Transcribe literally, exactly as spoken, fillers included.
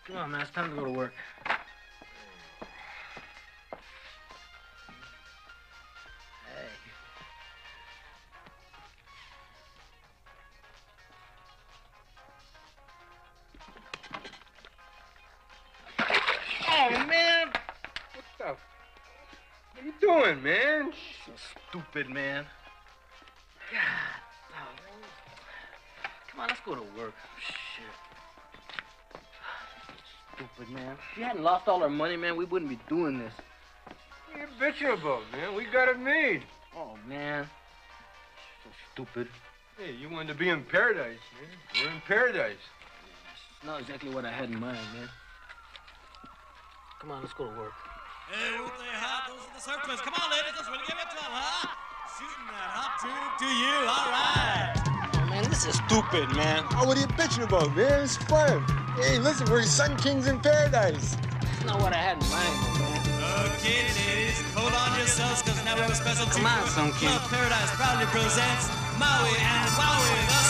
Come on, man. It's time to go to work. Hey. Oh, man! What the... What are you doing, man? So stupid, man. God. Oh. Come on, let's go to work. Shit. Stupid, man. If you hadn't lost all our money, man, we wouldn't be doing this. What are you bitching about, man? We got it made. Oh, man. So stupid. Hey, you wanted to be in paradise, man. We're in paradise. It's not exactly what I had in mind, man. Come on, let's go to work. Hey, what they have, those are the surfers. Come on, ladies, let's really give it to them, huh? Shooting that hot tube to you, all right. Oh, man, this is stupid, man. Oh, what are you bitching about, man? It's fun. Hey, listen, we're Sun Kings in paradise. That's not what I had in mind, man. Okay, ladies, hold on yourselves, because now we have a special treat. Come on, Sun King. Club Paradise proudly presents Maui and Wowie, the